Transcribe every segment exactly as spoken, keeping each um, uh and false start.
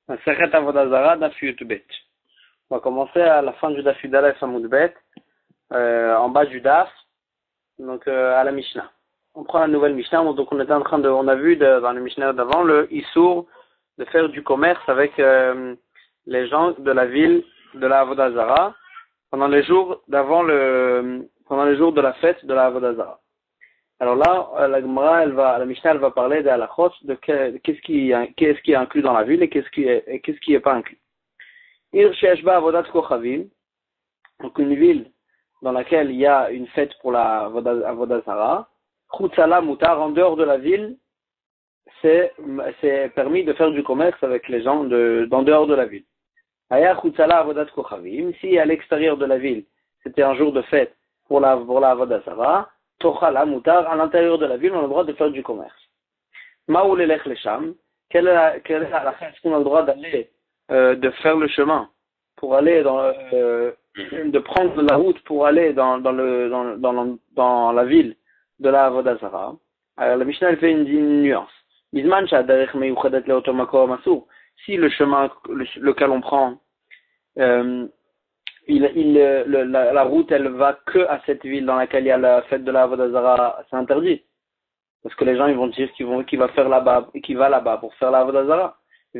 Masechet Avodah Zara, Daf Yud Bet. On va commencer à la fin du Daf Yud Aleph Amud Bet, euh, en bas du Daf, donc euh, à la Mishnah. On prend la nouvelle Mishnah, donc on était en train de, on a vu de, dans le Mishnah d'avant le Issour de faire du commerce avec euh, les gens de la ville de la Avodah Zara pendant les jours d'avant le, pendant les jours de la fête de la Avodah Zara. Alors là, la Gemara, elle va, la Mishnah, elle va parler de la chos, de qu'est-ce qui, qu'est-ce qui est inclus dans la ville et qu'est-ce qui est, et qu'est-ce qui est pas inclus. Ir she'eshba avodat kochavim, donc une ville dans laquelle il y a une fête pour la Avodah Zara, chutzala mutar, en dehors de la ville, c'est, c'est permis de faire du commerce avec les gens de, d'en dehors de la ville. Aya chutzala avodat kochavim, si à l'extérieur de la ville, c'était un jour de fête pour la, pour la Avodah Zara, Tochala mutar, à l'intérieur de la ville, on a le droit de faire du commerce. Maou lelech lesham, quelle est la, quelle est la, est-ce qu'on a le droit d'aller, euh, de faire le chemin, pour aller dans, euh, de prendre la route pour aller dans, dans le, dans, dans, dans la ville de la Avodah Zara. Alors, la Mishnah, elle fait une, une nuance. Bisman shadarech meyuchadat leoto makom asur. Si le chemin, le, lequel on prend, euh, Il, il, le, la, la route, elle va que à cette ville dans laquelle il y a la fête de la Avodah Zara, c'est interdit. Parce que les gens, ils vont dire qu'ils vont, qu'il va faire là-bas, qu'il va là-bas pour faire la Avodah Zara.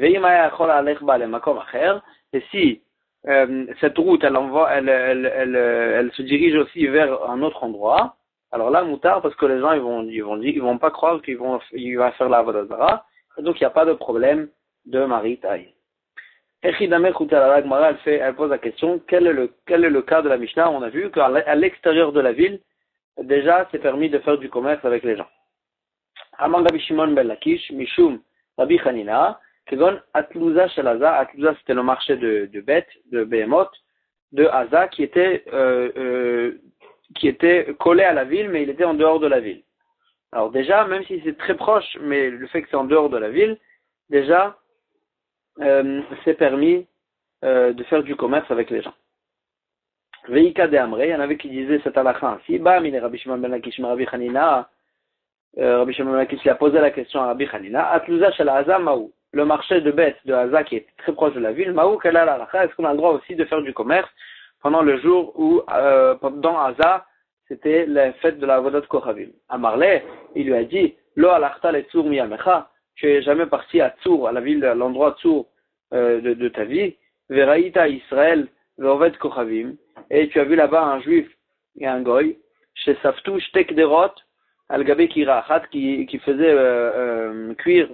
Et si, euh, cette route, elle envoie, elle, elle, elle, elle, elle se dirige aussi vers un autre endroit, alors là, moutard, parce que les gens, ils vont, ils vont dire, ils vont pas croire qu'ils vont, il va faire la Avodah Zara. Et donc, il n'y a pas de problème de maritaille. Elle fait, elle pose la question, quel est le, quel est le cas de la Mishnah? On a vu qu'à l'extérieur de la ville, déjà, c'est permis de faire du commerce avec les gens. Amar Rabbi Shimon ben Lakish, Mishum, Rabbi Hanina, Kegon, Atlouza shel Haza. Atlouza, c'était le marché de, de bêtes, de Behemoth, de Haza, qui était, euh, euh, qui était collé à la ville, mais il était en dehors de la ville. Alors déjà, même si c'est très proche, mais le fait que c'est en dehors de la ville, déjà, Euh, c'est permis euh, de faire du commerce avec les gens. Veika de Amré, il y en avait qui disaient cette halakha ainsi, bah, mine Rabbi Shimon ben Lakish, Rabbi Hanina, euh, Rabbi Shimon ben Lakish lui a posé la question à Rabbi Hanina, Atlouza shel Haza Maou, le marché de bêtes de Haza qui est très proche de la ville, Maou, quelle est la halakha? Est-ce qu'on a le droit aussi de faire du commerce pendant le jour où, euh, dans Haza, c'était la fête de la Avodat Kochavim? Amarle, il lui a dit, Lo alachta le tzur miyamecha, tu es jamais parti à Tsour, à la ville, à l'endroit Tsour euh, de, de ta vie, Veraïta Israël, Ve'oved Kochavim, et tu as vu là-bas un juif et un goy, chez Saftou, Shtek Derot, Al-Gabe Kirachat, qui, qui faisait euh, euh, cuire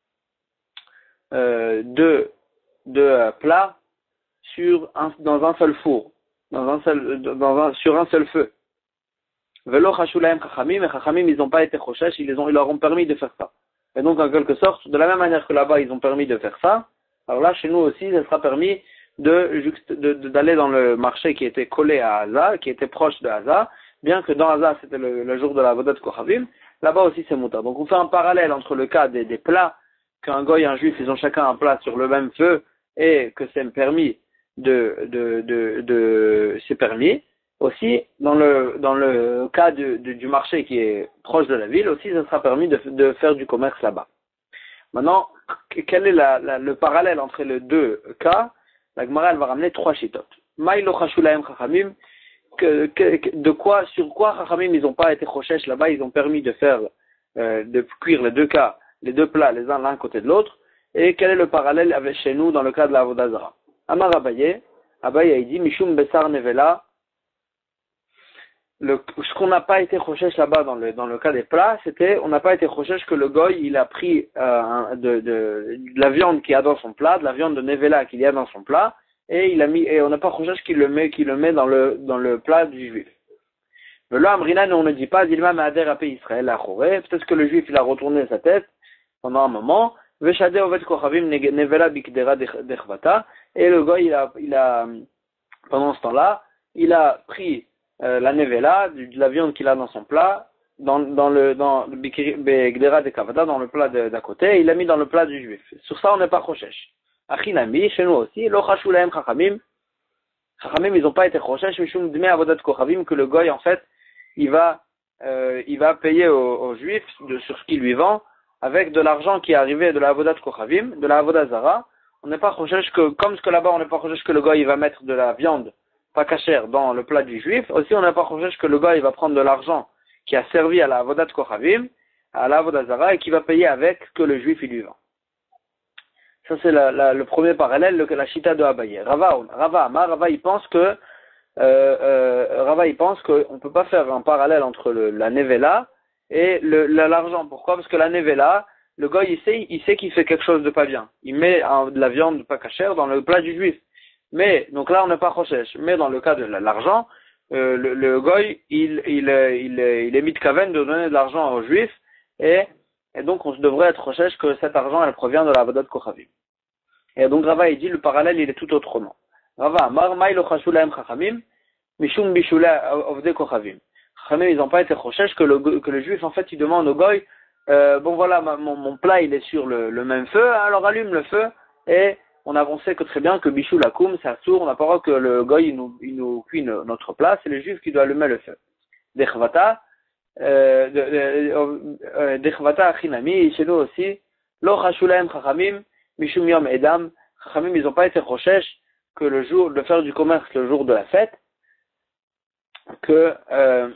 euh, deux, deux euh, plats sur un, dans un seul four, dans un seul, dans un, sur un seul feu. Velo Chashulaim Chachamim, et Chachamim, ils n'ont pas été chochesh, ils, les ont, ils leur ont permis de faire ça. Et donc, en quelque sorte, de la même manière que là-bas, ils ont permis de faire ça, alors là, chez nous aussi, ça sera permis de, de, de, d'aller dans le marché qui était collé à Haza, qui était proche de Haza, bien que dans Haza, c'était le, le jour de la Avodat Kochavim, là-bas aussi, c'est moutar. Donc, on fait un parallèle entre le cas des, des plats, qu'un goy et un juif, ils ont chacun un plat sur le même feu, et que c'est permis de, de, de, de, c'est permis. Aussi, dans le, dans le cas de, de, du marché qui est proche de la ville, aussi, ça sera permis de, de faire du commerce là-bas. Maintenant, quel est la, la, le parallèle entre les deux cas? La Gemara, elle va ramener trois chitotes. Maïlo chashulaim chachamim, de quoi, sur quoi chachamim, ils n'ont pas été chochesh là-bas, ils ont permis de faire, euh, de cuire les deux cas, les deux plats, les uns l'un côté de l'autre. Et quel est le parallèle avec chez nous dans le cas de la Avodah Zara? Amar Abaye, Abaye, il dit, Mishum Besar Nevela. Le, ce qu'on n'a pas été chochesh là-bas dans le, dans le cas des plats, c'était, on n'a pas été chochesh que le goy, il a pris euh, de, de, de la viande qu'il y a dans son plat, de la viande de nevela qu'il y a dans son plat, et il a mis, et on n'a pas chochesh qu'il le met, qu'il le met dans le, dans le plat du juif. Mais là, Amrina, on ne dit pas, Dilma Ma'ader Apé Israël à Choré, peut-être que le juif, il a retourné sa tête pendant un moment, Veshade Ovet Kochavim Nevela Bikdera Dechvata, et le goy, il a, il a, pendant ce temps-là, il a pris Euh, la nevela, de la viande qu'il a dans son plat, dans, dans le dans Begdera de Kavada, dans le plat d'à côté, il l'a mis dans le plat du juif. Sur ça, on n'est pas chochesh. Achinami, chez nous aussi, lo chashulaim chachamim. Chachamim, ils n'ont pas été chochesh, mishum dmei avodat kochavim, que le goy, en fait, il va, euh, il va payer aux, aux juifs de, sur ce qu'il lui vend, avec de l'argent qui est arrivé de la avodat kochavim, de la avodat zara, On n'est pas chochesh que, comme ce que là-bas, on n'est pas chochesh que le goy il va mettre de la viande pas cachère dans le plat du juif. Aussi, on n'est pas chochesh que le goy il va prendre de l'argent qui a servi à la avodat kochavim, à la avodat zara, et qui va payer avec ce que le juif il lui vend. Ça, c'est la, la, le premier parallèle, le, la chita de Abaye. Rava, Rava Amar, Rava, il pense que, euh, euh, Rava, il pense qu'on ne peut pas faire un parallèle entre le, la nevela et le, la, l'argent. Pourquoi? Parce que la nevela, le goy, il sait, il sait qu'il fait quelque chose de pas bien. Il met un, de la viande pas cachère dans le plat du juif. Mais, donc là, on n'est pas chochesh. Mais dans le cas de l'argent, euh, le, le goy, il, il, il, il, il est mitkaven de donner de l'argent aux juifs, et, et donc on devrait être chochesh que cet argent, elle provient de la avodat kochavim. Et donc Rava, il dit, le parallèle, il est tout autrement. Rava, Amar, Maïlo Chashulaim Chachamim, Mishum Bishula Ovde Kochavim. Chachamim, ils n'ont pas été chochesh que le, que le juif, en fait, il demande au goy, euh, bon voilà, ma, mon, mon plat, il est sur le, le même feu, alors allume le feu, et on avançait que très bien que Bishul Akum, c'est assour, on n'a pas le droit que le goy, il nous, il nous cuit notre plat, c'est le juif qui doit allumer le feu. Dechvata, Dechvata Achinami, chez nous aussi, Lo Chashulaim Chachamim, Mishum Yom Edam, Chachamim, ils n'ont pas été chochesh que le jour de faire du commerce le jour de la fête, que euh,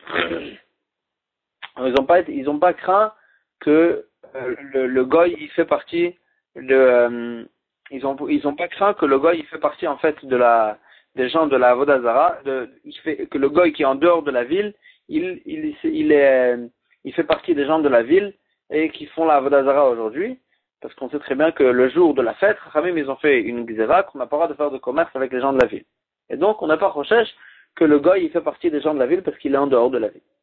ils n'ont pas été, ils n'ont pas craint que euh, le, le goy il fait partie de euh, ils ont ils ont pas craint que le goy il fait partie en fait de la des gens de la Avodah Zara, de il fait que le goy qui est en dehors de la ville, il il il est il fait partie des gens de la ville et qui font la Avodah Zara aujourd'hui. Parce qu'on sait très bien que le jour de la fête, Chachamim, ils ont fait une gzera qu'on n'a pas le droit de faire de commerce avec les gens de la ville. Et donc, on n'a pas chochesh que le goy, il fait partie des gens de la ville parce qu'il est en dehors de la ville.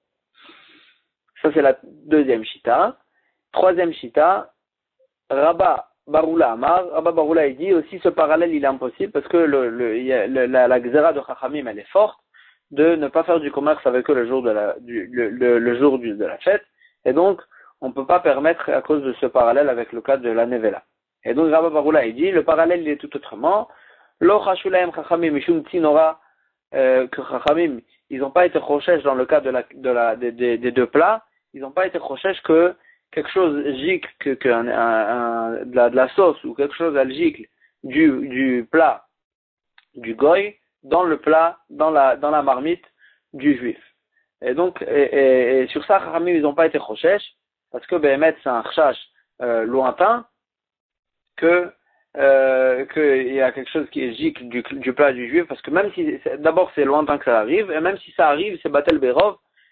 Ça, c'est la deuxième shita. Troisième shita, Rabba Baroula Amar. Rabba Baroula, il dit aussi ce parallèle, il est impossible parce que le, le, le, la, la gzera de Chachamim, elle est forte de ne pas faire du commerce avec eux le jour de la, du, le, le, le jour du, de la fête. Et donc, on ne peut pas permettre à cause de ce parallèle avec le cas de la nevela. Et donc Rabba Baroula il dit, le parallèle il est tout autrement. Lo chashulaim chachamim mishum tinora, que chachamim, ils n'ont pas été chochesh dans le cas de la, de la, des, des, des deux plats, ils n'ont pas été chochesh que quelque chose gicle, que, que un, un, un, de, la, de la sauce ou quelque chose elle gicle du, du plat du goy dans le plat, dans la, dans la marmite du juif. Et donc, et, et, et sur ça, chachamim, ils n'ont pas été chochesh. Parce que Béhémet, c'est un chash euh, lointain, que euh, qu'il y a quelque chose qui est gicle du, du plat du juif, parce que même si, d'abord c'est lointain que ça arrive, et même si ça arrive, c'est Batel Berov,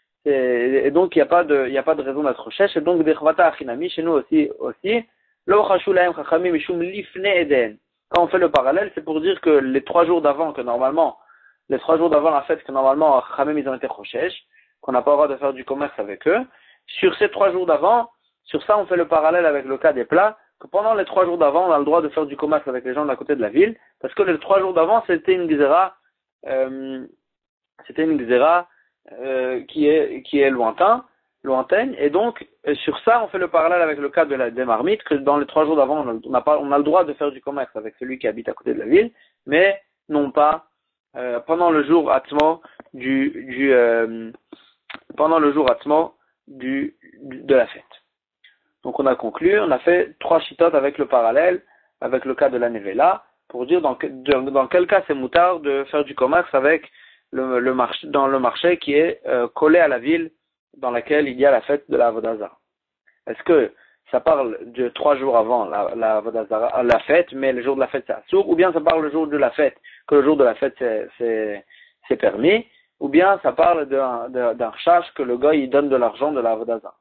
et donc il n'y a pas de, il n'y a pas de raison d'être chèche, et donc Dechvata Achinami, chez nous aussi, aussi, Lo Chashulaim Chachamim Mishum Lifne Eden. Quand on fait le parallèle, c'est pour dire que les trois jours d'avant, que normalement, les trois jours d'avant la fête, que normalement, Chachamim ils ont été chochesh, qu'on n'a pas le droit de faire du commerce avec eux, sur ces trois jours d'avant, sur ça on fait le parallèle avec le cas des plats, que pendant les trois jours d'avant on a le droit de faire du commerce avec les gens de la côté de la ville, parce que les trois jours d'avant c'était une gzera, euh, c'était une gzera euh, qui est qui est lointain, lointaine, et donc sur ça on fait le parallèle avec le cas de la des marmites, que dans les trois jours d'avant on a pas on a le droit de faire du commerce avec celui qui habite à côté de la ville, mais non pas euh, pendant le jour atmo du du euh, pendant le jour atmo Du, de la fête. Donc on a conclu, on a fait trois chitotes avec le parallèle, avec le cas de la nevela, pour dire dans, de, dans quel cas c'est moutard de faire du commerce avec le, le marché, dans le marché qui est euh, collé à la ville dans laquelle il y a la fête de la Avodah Zara. Est-ce que ça parle de trois jours avant la, la Avodah Zara, la fête, mais le jour de la fête c'est assour, ou bien ça parle le jour de la fête, que le jour de la fête c'est, c'est, c'est permis, ou bien ça parle d'un, d'un, d'un chash que le gars il donne de l'argent de la Avodah Zara.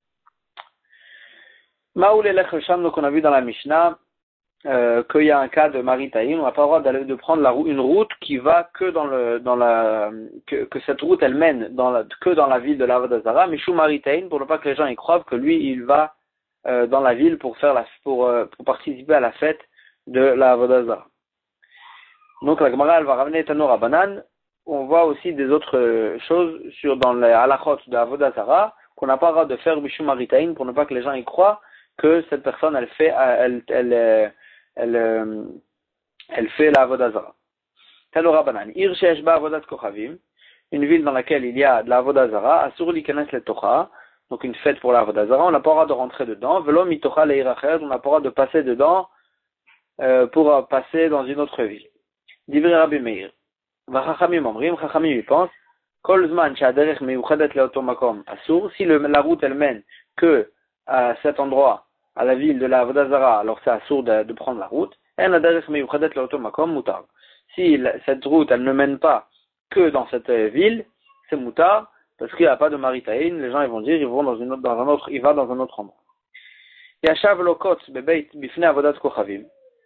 Maoul Elech Sham, donc on a vu dans la Mishnah euh, qu'il y a un cas de Maritaïm, on n'a pas le droit d'aller, de prendre la, une route qui va que dans le dans la que, que cette route elle mène dans la, que dans la ville de la Avodah Zara, Mishou Maritaïm, pour ne pas que les gens y croient que lui il va euh, dans la ville pour faire la pour euh, pour participer à la fête de la Avodah Zara. Donc la Gemara elle va ramener Tano Rabbanan. On voit aussi des autres choses sur dans les halachot de Avodah Zara qu'on n'a pas le droit de faire Mishum Maritaïn pour ne pas que les gens y croient que cette personne elle fait elle elle elle, elle, elle fait la Avodah Zara. Tano Rabbanan. Ir sheyesh ba avodat kochavim, une ville dans laquelle il y a de la Avodah Zara, asur likanes letocha, donc une fête pour la Avodah Zara, on n'a pas le droit de rentrer dedans. Velo mitocha leir acher, on n'a pas le droit de passer dedans euh, pour passer dans une autre ville. Divrei Rabbi Meir. Vachachamim omrim, Chachamim y pense, Kol zman she'aderech meyuchadet leoto makom asur, si le, la route elle mène que à cet endroit, à la ville de la Avodah Zara, alors c'est assour de, de prendre la route, en aderech meyuchadet leoto makom mutar. Si la, cette route elle ne mène pas que dans cette ville, c'est mutar, parce qu'il n'y a pas de maritaïn, les gens ils vont dire, ils vont dans une autre, dans un autre, il va dans un autre endroit. Yashav lokot bebeit bifnei avodat kochavim.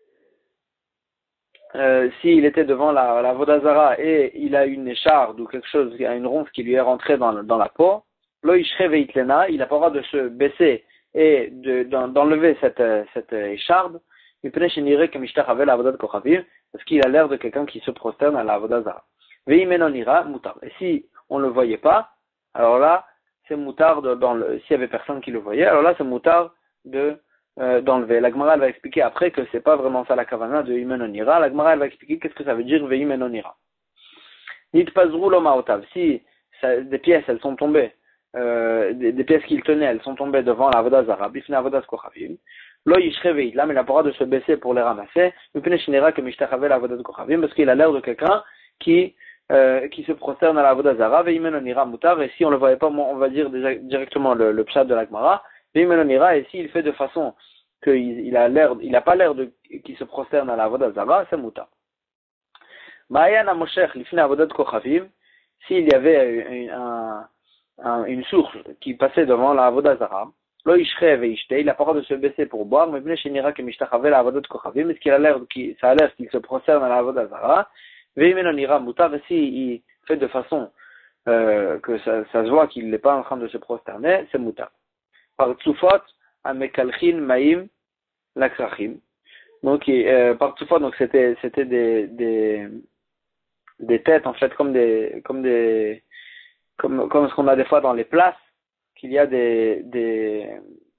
Euh, s'il était devant la, la Vodazara et il a une écharde ou quelque chose, il a une ronce qui lui est rentrée dans, dans la peau, lo ishre veitlena, il a pas le droit de se baisser et de, d'enlever cette, cette écharde, parce qu'il a l'air de quelqu'un qui se prosterne à la Vodazara. Veimenonira mutar. Et si on ne le voyait pas, alors là, c'est mutar de, dans le, s'il y avait personne qui le voyait, alors là, c'est mutar de Euh, d'enlever. La Gemara va expliquer après que c'est pas vraiment ça la kavana de Imenonira. La Gemara va expliquer qu'est-ce que ça veut dire Veimenonira. Nit pazru lo maotav. Si ça, des pièces elles sont tombées, euh, des, des pièces qu'il tenait, elles sont tombées devant la Avodah Zara, bifnei avodas kochavim. Lo yishre veitla, mais il a pas le droit de se baisser pour les ramasser. Mipnei shenera que mishtachave la avodas kochavim, parce qu'il a l'air de quelqu'un qui euh, qui se prosterne à la Avodah Zara. Veimenonira mutar. Et si on le voyait pas, on va dire déjà, directement le, le pshat de la Gemara. Veimenonira, et s'il fait de façon qu'il il a l'air, il a pas l'air de, qu'il se prosterne à la Avodah Zara, c'est mutar. Ma'ayan hamoshech lifnei avodat kochavim, s'il y avait une, un, un, une source qui passait devant la Avodah Zara, lo ishre veishte, il a pas le droit de se baisser pour boire, mais bnei shenira que mishtachave la avodat kochavim, est-ce qu'il a l'air, qu'il, ça a l'air qu'il se prosterne à la Avodah Zara, veimenonira mutar, et s'il fait de façon euh, que ça, ça se voit qu'il n'est pas en train de se prosterner, c'est mutar. Par tsufot, amekalchin maim lakrachim. Donc, euh, par tsufot, donc c'était, c'était des, des, des têtes, en fait, comme des, comme des, comme, comme ce qu'on a des fois dans les places, qu'il y a des, des,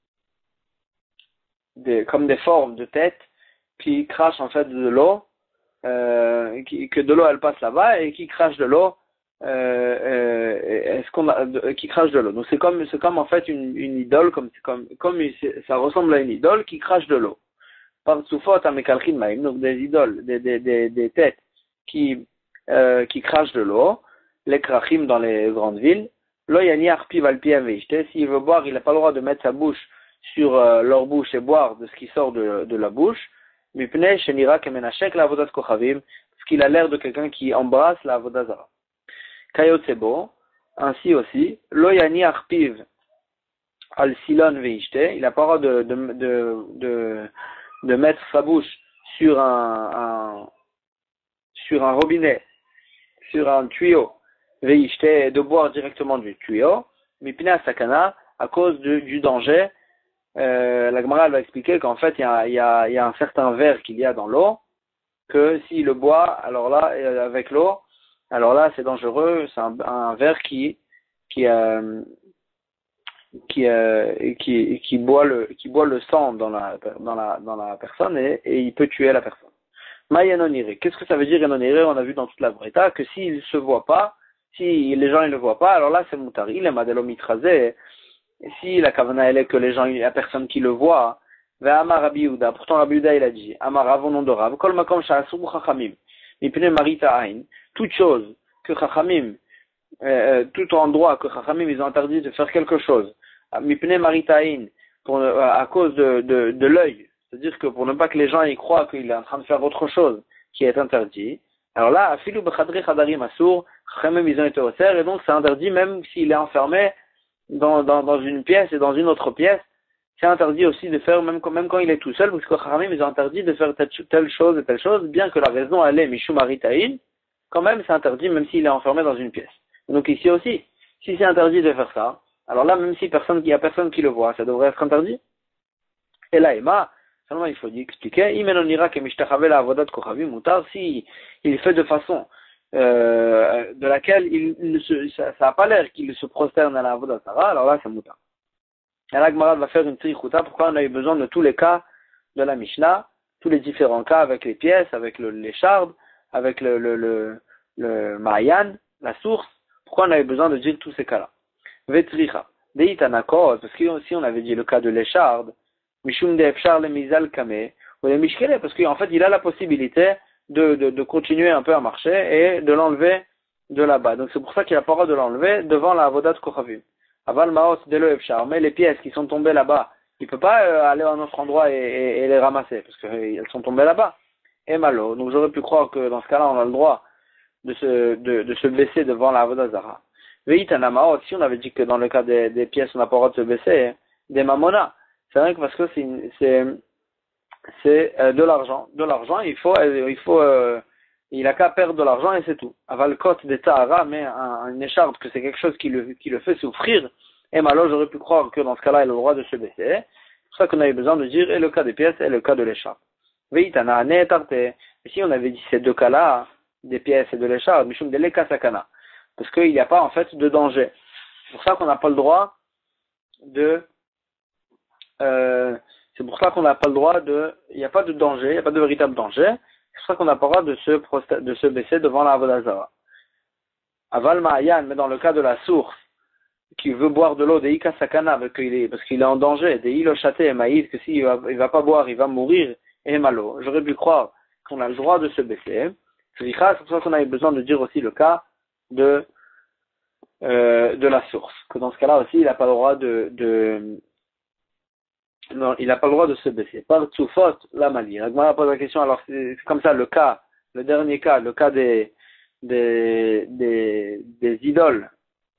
des, comme des formes de têtes qui crachent, en fait, de l'eau, euh, qui, que de l'eau elle passe là-bas et qui crachent de l'eau, Euh, euh, est-ce qu'on a, de, qui crache de l'eau. Donc c'est comme, c'est comme en fait une, une idole, comme, comme, comme ça ressemble à une idole qui crache de l'eau. Par soufot amekalchin maim, donc des idoles, des, des, des, des têtes qui, euh, qui crachent de l'eau, les krachim dans les grandes villes. Lo yani arpi valpiem veishte, s'il veut boire, il n'a pas le droit de mettre sa bouche sur euh, leur bouche et boire de ce qui sort de, de la bouche. Mipnei shenira kemenashek la avodat kochavim, parce qu'il a l'air de quelqu'un qui embrasse la avodah zara. Kayotsebo, ainsi aussi, lo yani arpiv al silon veishte, il n'a pas le droit de, de, de, de, de mettre sa bouche sur un, un, sur un robinet, sur un tuyau, veishte, de boire directement du tuyau, mipina sakana, à cause de, du danger. Euh, la Gemara va expliquer qu'en fait, il y a, il y a, il y a un certain verre qu'il y a dans l'eau, que s'il le boit, alors là, avec l'eau, alors là, c'est dangereux, c'est un, un verre qui, qui, euh, qui, euh, qui, qui boit le, qui boit le sang dans la, dans la, dans la personne et, et il peut tuer la personne. Maïanoniré. Qu'est-ce que ça veut dire Yanoniré? On a vu dans toute la Breta que s'il ne se voit pas, si les gens ne le voient pas, alors là, c'est moutari, il est madelomitrazé. Et si la kavana elle est que les gens, il n'y a personne qui le voit, va Amar Rabbi Yehuda. Pourtant Rabbi Yehuda il a dit, Amar Rav au nom de Rav, Kol makom sha'asur chachamim, mipnei marita ain, toute chose que chachamim, euh, tout endroit que chachamim ils ont interdit de faire quelque chose, mipnei marita ain, pour à cause de de, de l'œil, c'est-à-dire que pour ne pas que les gens y croient qu'il est en train de faire autre chose qui est interdit. Alors là, afilu bechadri chadarim asur, chachamim ils ont été au cerf et donc c'est interdit même s'il est enfermé Dans, dans, dans une pièce et dans une autre pièce, c'est interdit aussi de faire, même quand, même quand il est tout seul, parce que Chachamim, ils ont interdit de faire telle, telle chose et telle chose, bien que la raison, elle est Mishum Aritaïn, quand même, c'est interdit, même s'il est enfermé dans une pièce. Donc ici aussi, si c'est interdit de faire ça, alors là, même si personne, il y a personne qui le voit, ça devrait être interdit. Et là, Emma, seulement il faut expliquer, Imenonira ke mishtachave la avodat kochavim mutar, si il fait de façon, Euh, de laquelle il, il se, ça n'a pas l'air qu'il se prosterne à la Avodah Zara, alors là c'est mutar. Et là Gemara va faire une trichuta, pourquoi on a eu besoin de tous les cas de la Mishnah, tous les différents cas avec les pièces, avec le, les chardes, avec le, le, le, le Ma'ayan, la source, pourquoi on a eu besoin de dire tous ces cas-là. Vetricha, deitanakot, parce que si on avait dit le cas de l'écharde, Mishum de Efchar le Mizal Kame, Ou les mishkele, parce qu'en fait, il a la possibilité de, de, de continuer un peu à marcher et de l'enlever de là-bas. Donc c'est pour ça qu'il a pas le droit de l'enlever devant la avodat kochavim. Aval maos delo efshar. Mais les pièces qui sont tombées là-bas, il peut pas euh, aller à un autre endroit et, et, et les ramasser, parce qu'elles sont tombées là-bas. Et malo. Donc j'aurais pu croire que dans ce cas-là, on a le droit de se, de, de se baisser devant la avodat zara. Veitana maos, si on avait dit que dans le cas des, des pièces, on n'a pas le droit de se baisser, hein, des mamona. C'est vrai que parce que c'est, c'est, c'est euh, de l'argent. De l'argent, il faut, euh, il faut, euh, il a qu'à perdre de l'argent et c'est tout. Avalkot de Tahara, mais un, une écharpe, que c'est quelque chose qui le, qui le fait souffrir. Et malo, j'aurais pu croire que dans ce cas-là, il a le droit de se baisser. C'est pour ça qu'on avait besoin de dire, et le cas des pièces, et le cas de l'écharpe. Veitana, ne tarte. Et si on avait dit ces deux cas-là, des pièces et de l'écharpe, mishum de lekasakana. Parce qu'il n'y a pas, en fait, de danger. C'est pour ça qu'on n'a pas le droit de, euh, c'est pour ça qu'on n'a pas le droit de, il n'y a pas de danger, il n'y a pas de véritable danger. C'est pour ça qu'on n'a pas le droit de se, prosta- de se baisser devant la avodah zara. Aval ma'ayan, mais dans le cas de la source, qui veut boire de l'eau, des ika sakana, parce qu'il est, parce qu'il est en danger, des ilo chate et maïs, que s'il va, il va pas boire, il va mourir, et malo. J'aurais pu croire qu'on a le droit de se baisser. C'est pour ça qu'on avait besoin de dire aussi le cas de, euh, de la source. Que dans ce cas-là aussi, il n'a pas le droit de, de, non, il n'a pas le droit de se baisser. Par tsufot, la mali. Ragmara pose la question, alors c'est comme ça le cas, le dernier cas, le cas des, des, des, des idoles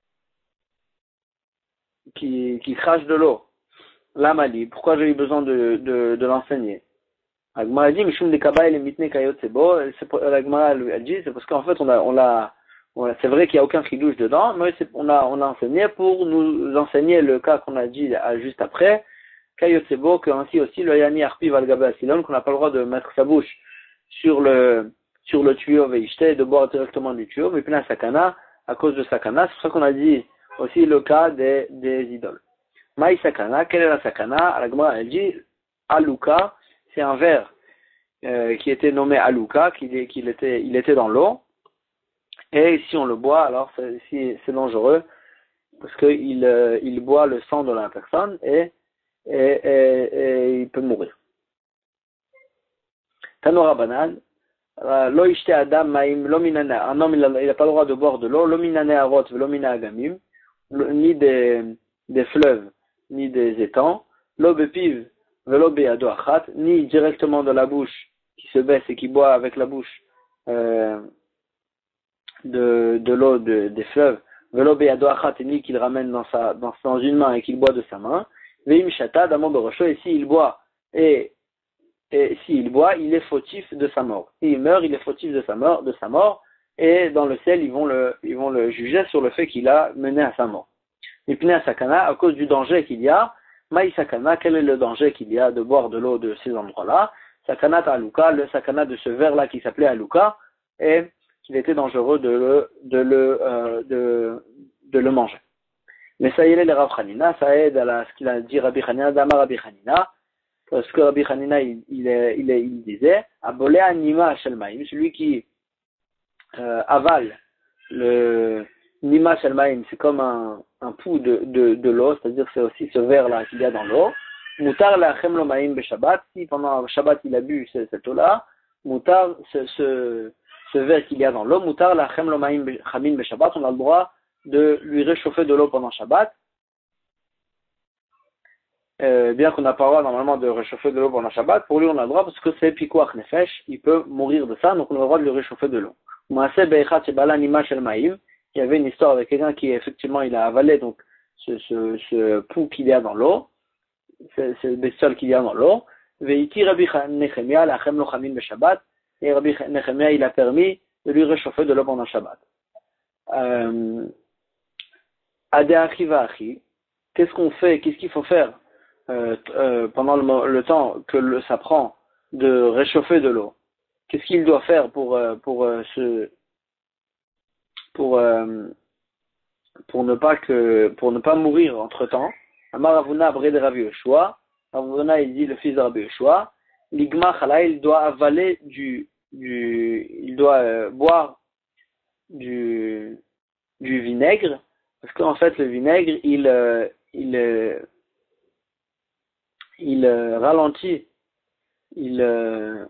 qui, qui crachent de l'eau. La mali. Pourquoi j'ai eu besoin de, de, de l'enseigner? Ragmara dit, Mishum de Kabaï, les mitne kayot sebo. Ragmara elle dit, c'est parce qu'en fait, on a, on l'a, on c'est vrai qu'il n'y a aucun chidouche dedans, mais on a, on a enseigné pour nous enseigner le cas qu'on a dit juste après. Kayotsebo, que ainsi aussi le Yani Arpi Valgabe Asilon, qu'on n'a pas le droit de mettre sa bouche sur le, sur le tuyau Veishte, de boire directement du tuyau, mais plein sakana, à cause de sakana. C'est pour ça qu'on a dit aussi le cas des, des idoles. Maï sakana, quelle est la sakana? Alagma, elle dit, Aluka, c'est un verre, euh, qui était nommé Aluka, qu'il, qu'il était, il était dans l'eau, et si on le boit, alors c'est, si, c'est dangereux, parce qu'il, euh, il boit le sang de la personne, et Et, et, et il peut mourir. Tanora Banan, lo ishte adam maim lo minana. Un homme, il n'a pas le droit de boire de l'eau, lo minane arot, lo mina agamim, ni des, des fleuves, ni des étangs, lo bepiv, velo beado achat, ni directement de la bouche, qui se baisse et qui boit avec la bouche euh, de, de l'eau de, des fleuves, velo beado achat, ni qu'il ramène dans, sa, dans, dans une main et qu'il boit de sa main. Veim shata d'amon borosho, et s'il boit, et, et s'il boit, il est fautif de sa mort. S'il meurt, il est fautif de sa mort, de sa mort, et dans le ciel, ils vont le, ils vont le juger sur le fait qu'il a mené à sa mort. Et puis, à sakana, à cause du danger qu'il y a, maï sakana, quel est le danger qu'il y a de boire de l'eau de ces endroits-là? Sakana aluka, le sakana de ce verre-là qui s'appelait aluka, et qu'il était dangereux de le, de le, euh, de, de le manger. Mais ça y est, le Rav Hanina, ça aide à la, ce qu'il a dit Rabbi Hanina, Dama Rabbi Hanina, parce que Rabbi Hanina, il, il, il, il disait, Abolé Anima Shelmaim, celui qui euh, avale le Nima Shelmaim, c'est comme un, un pouls de, de, de l'eau, c'est-à-dire c'est aussi ce verre-là qu'il y a dans l'eau. Moutar la Lomaim be Shabbat, si pendant Shabbat il a bu cette eau-là, Moutar, ce, ce, ce verre qu'il y a dans l'eau, Moutar la Lomaim be Shabbat, on a le droit de lui réchauffer de l'eau pendant Shabbat, euh, bien qu'on n'a pas le droit normalement de réchauffer de l'eau pendant Shabbat, pour lui on a le droit parce que c'est pikuach nefesh, il peut mourir de ça, donc on a le droit de lui réchauffer de l'eau. Il y avait une histoire avec quelqu'un qui effectivement il a avalé donc ce, ce, ce pouls qu'il y a dans l'eau, ce, ce bestiole qu'il y a dans l'eau, Veiti Rabbi Nechemia lachem lo chamin beShabbat, et Rabbi Nechemia il a permis de lui réchauffer de l'eau pendant Shabbat. Euh, Qu'est-ce qu'on fait, qu'est-ce qu'il faut faire euh, euh, pendant le, le temps que le, ça prend de réchauffer de l'eau? Qu'est-ce qu'il doit faire pour euh, pour euh, se pour euh, pour ne pas que pour ne pas mourir entre temps? Amar Ravuna Bre de Rabbi Yoshua, Ravuna il dit le fils de Rabbi Yoshua, l'igma chala, il doit avaler du du il doit euh, boire du du vinaigre. Parce qu'en fait, le vinaigre, il, euh, il, euh, il euh, ralentit il, euh,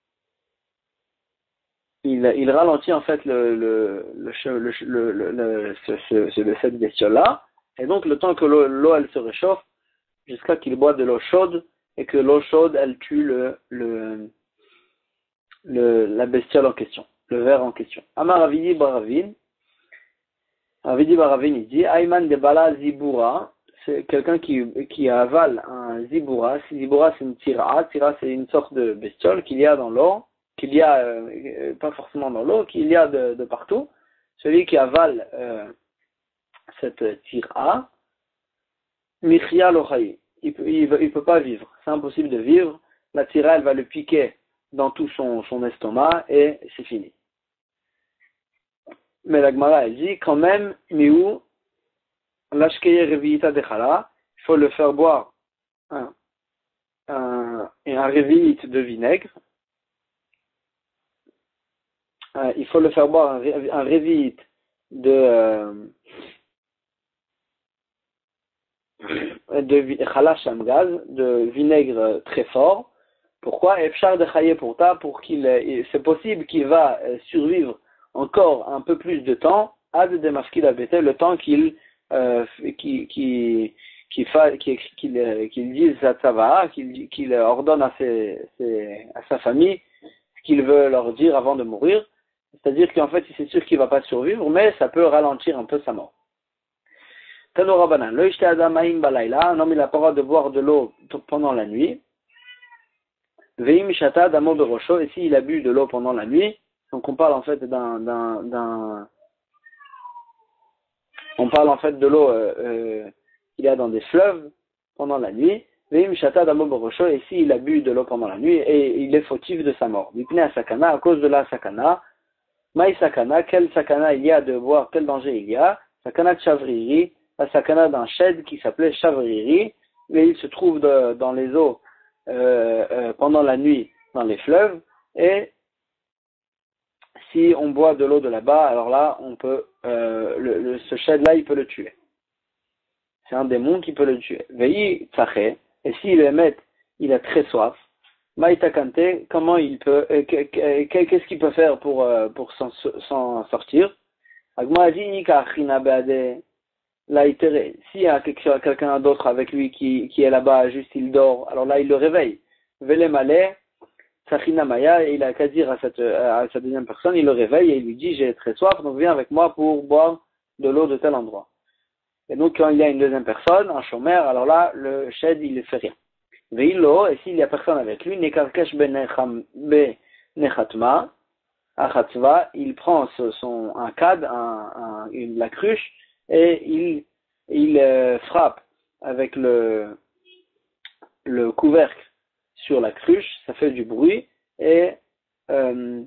il, il ralentit en fait le, le, le, le, le, le, le ce, ce, ce, cette bestiole-là, et donc le temps que l'eau, l'eau elle se réchauffe, jusqu'à qu'il boit de l'eau chaude, et que l'eau chaude elle tue le, le, le, la bestiole en question, le ver en question. Amar Avidi Baravin, Avidi Baravin il dit, Ayman de Bala Zibura, c'est quelqu'un qui, qui avale un Zibura. Zibura c'est une tira, tira c'est une sorte de bestiole qu'il y a dans l'eau, qu'il y a, euh, pas forcément dans l'eau, qu'il y a de, de partout. Celui qui avale euh, cette tira, Michia Lochaï, il peut, il, il peut pas vivre, c'est impossible de vivre. La tira elle va le piquer dans tout son, son estomac et c'est fini. Mais la Gemara elle dit quand même, miou, l'ashkeye reviita dechala, il faut le faire boire un, un, un reviite de vinaigre. Euh, il faut le faire boire un, un reviite de euh, de chala shamgaz, de vinaigre très fort. Pourquoi? Efshar de chaye pourta, pour qu'il, c'est possible qu'il va survivre encore un peu plus de temps, ad de mafkid abete, le temps qu'il euh, qu'il qu'il qu'il qu'il qu'il qu'il dise sa tzava, qu'il qu'il ordonne à ses, ses à sa famille ce qu'il veut leur dire avant de mourir. C'est-à-dire qu'en fait, c'est sûr qu'il va pas survivre, mais ça peut ralentir un peu sa mort. Tano Rabbanan, lo ishte adam ma'im balayla, un homme il a pas le droit de boire de l'eau pendant la nuit. Veim shata damo berosho, et s'il a bu de l'eau pendant la nuit, donc on parle en fait d'un, d'un, d'un on parle en fait de l'eau euh, euh, qu'il y a dans des fleuves pendant la nuit. Veim shata damo berosho, et s'il a bu de l'eau pendant la nuit, et il est fautif de sa mort. Mipnei asakana, à cause de la sakana. Maï sakana, quel sakana il y a de boire, quel danger il y a? Sakana de chavriri, la sakana d'un shed qui s'appelait chavriri, mais il se trouve de, dans les eaux euh, euh, pendant la nuit dans les fleuves, et si on boit de l'eau de là-bas, alors là, on peut, euh, le, le, ce shed-là, il peut le tuer. C'est un démon qui peut le tuer. Veille tsaché, et s'il est maître, il a très soif. Maïtakante, comment il peut, euh, qu'est-ce qu'il peut faire pour, euh, pour s'en, s'en sortir? Agmoadi kachina beade laïtere. S'il y a quelqu'un d'autre avec lui qui, qui est là-bas, juste il dort, alors là il le réveille. Vele malé, Sachina Maya, et il a qu'à dire à cette, à sa deuxième personne, il le réveille et il lui dit j'ai très soif, donc viens avec moi pour boire de l'eau de tel endroit. Et donc quand il y a une deuxième personne, un chômeur, alors là le shed il ne fait rien. Veilo, et s'il n'y a personne avec lui, Nekarkesh benechatma, achatzva, il prend son, un cad, un, un, une, la cruche, et il, il euh, frappe avec le, le couvercle sur la cruche, ça fait du bruit, et, euh,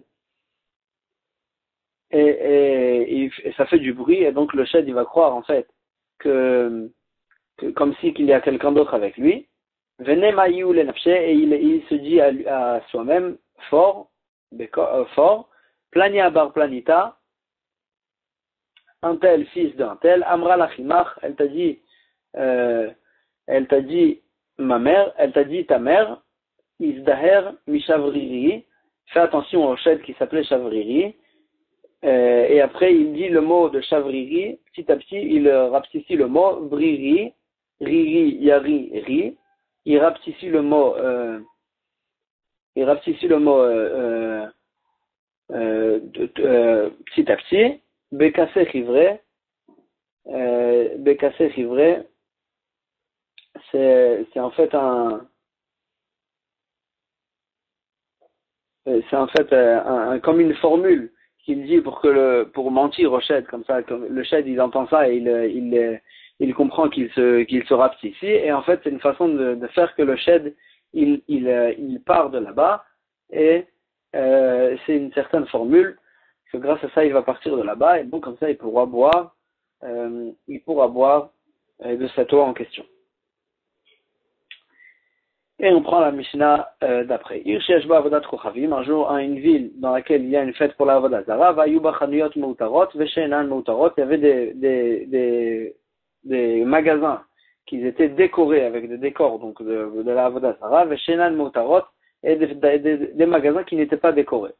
et, et, et, et ça fait du bruit, et donc le shed il va croire en fait que, que comme si qu'il y a quelqu'un d'autre avec lui. Venez maïou le nafshe, et il, il se dit à, à soi-même fort, euh, fort, plania bar planita, un tel fils d'un tel, amra lachimach, elle t'a dit, euh, elle t'a dit ma mère, elle t'a dit ta mère, isdaher mishavriri, fais attention au shed qui s'appelait chavriri, euh, et après il dit le mot de chavriri, petit à petit il rapetissait le mot briri, riri, yari, ri. Il rapetissait le mot, euh, il rapetissait le mot euh, euh, euh, petit à petit. Bekassé chivré, euh, Bekassé chivré, c'est c'est en fait un, c'est en fait un, un, comme une formule qu'il dit pour que le, pour mentir au shed comme ça, comme le shed il entend ça et il il il comprend qu'il se qu'il se rapetisse, et en fait c'est une façon de, de faire que le shed il il il part de là-bas, et euh, c'est une certaine formule que grâce à ça il va partir de là-bas, et donc comme ça il pourra boire euh, il pourra boire euh, de cette eau en question. Et on prend la Mishnah euh, d'après. Irsheshba avodat kochavim, un jour à une ville dans laquelle il y a une fête pour la avodat zara, vayuba chanuyot moutarot, veshenan moutarot, il y avait des, des, des, des magasins qui étaient décorés avec des décors donc de, de la avodat zara, veshenan moutarot, et des, des, des magasins qui n'étaient pas décorés.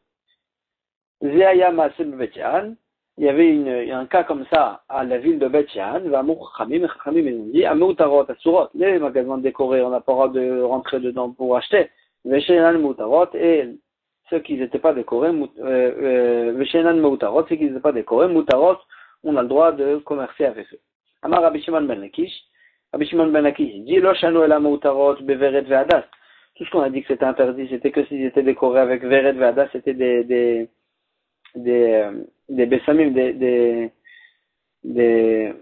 Zéaya Maaseh Beit Shan, il y avait une, un cas comme ça à la ville de Beit Shan, Vamou Chachamim, Chachamim ils ont dit, Amou Tarot Asurot, les magasins décorés, on n'a pas le droit de rentrer dedans pour acheter, Veshenan Moutarot, et ceux qui n'étaient pas décorés, Veshenan Moutarot, ceux qui n'étaient pas décorés, Moutarot, on a le droit de commercer avec eux. Amar Rabbi Shimon ben Lakish, Rabbi Shimon ben Lakish dit, Lo Shanu Ela Moutarot, Beveret Ve'adas. Tout ce qu'on a dit que c'était interdit, c'était que s'ils étaient décorés avec Veret Ve'adas, c'était des, des, des, euh, des bessamim, des, des, des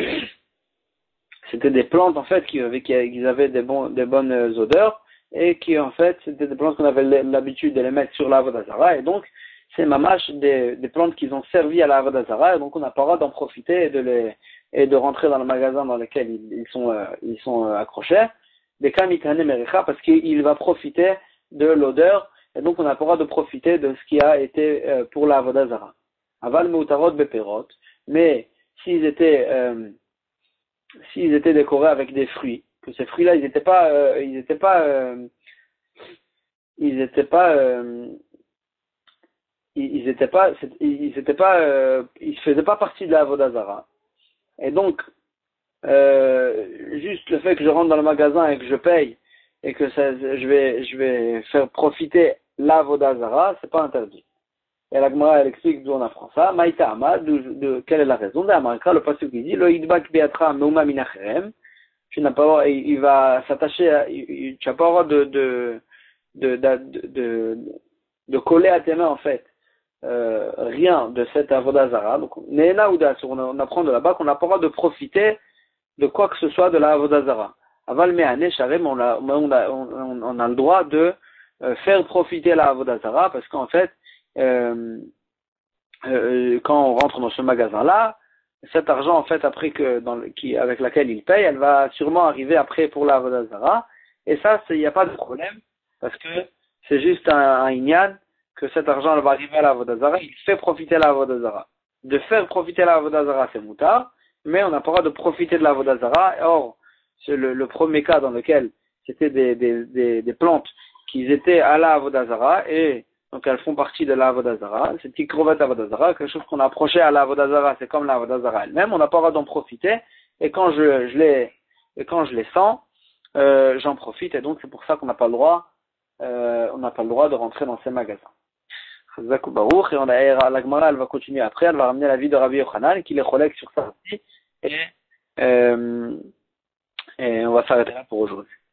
c'était des plantes en fait qui avaient, qui avaient des, bons, des bonnes odeurs et qui en fait c'était des plantes qu'on avait l'habitude de les mettre sur la Avodah Zarah et donc c'est mamash des, des plantes qui ont servi à la Avodah Zarah et donc on n'a pas le droit d'en profiter et de les et de rentrer dans le magasin dans lequel ils, ils sont euh, ils sont euh, accrochés des kamikane mericha parce qu'il va profiter de l'odeur et donc on n'a pas le droit de profiter de ce qui a été euh, pour la Avodah Zarah. Aval meutarot beperot, mais s'ils étaient euh, s'ils étaient décorés avec des fruits, que ces fruits-là ils n'étaient pas euh, ils n'étaient pas euh, ils n'étaient pas euh, ils n'étaient pas ils étaient pas euh, ils faisaient pas partie de la Avodah Zarah. Et donc euh, juste le fait que je rentre dans le magasin et que je paye et que ça, je vais je vais faire profiter la Avodah Zarah, c'est pas interdit. Et la Gemara elle explique d'où on apprend ça. Maïta Amad, de quelle est la raison? D'Amarika, le passage qui dit Lo idbak beatra meuma minacherem. Tu n'as pas, il, il va s'attacher, à, il, tu n'as pas le droit de de de, de de de de coller à tes mains en fait euh, rien de cette Avodah Zarah. Donc Néna ou Dasur, on apprend de là-bas qu'on n'a pas le droit de profiter de quoi que ce soit de la Avodah Zarah. Aval me'ane sharem, on a on a on, on a le droit de euh, faire profiter la Avodah Zarah parce qu'en fait Euh, euh, quand on rentre dans ce magasin-là, cet argent en fait après que dans le, qui avec laquelle il paye, elle va sûrement arriver après pour la Avodah Zarah. Et ça, il n'y a pas de problème parce que c'est juste un, un inyan que cet argent elle va arriver à la Avodah Zarah. Il fait profiter la Avodah Zarah. De faire profiter la Avodah Zarah, c'est moutard, mais on n'a pas le droit de profiter de la Avodah Zarah. Or, c'est le, le premier cas dans lequel c'était des, des, des, des plantes qui étaient à la Avodah Zarah et donc elles font partie de la Avodah Zarah, ces petites crevettes Avodah Zarah, quelque chose qu'on a approché à la Avodah Zarah, c'est comme la Avodah Zarah elle-même, on n'a pas le droit d'en profiter, et quand je, je les, et quand je les sens, euh, j'en profite, et donc c'est pour ça qu'on n'a pas le droit, euh, on n'a pas le droit de rentrer dans ces magasins. Chazak Baruch, et on a, la Gemara, elle va continuer après, elle va ramener la vie de Rabbi Yochanan, qui les relègue sur ça aussi, et, euh, et on va s'arrêter là pour aujourd'hui.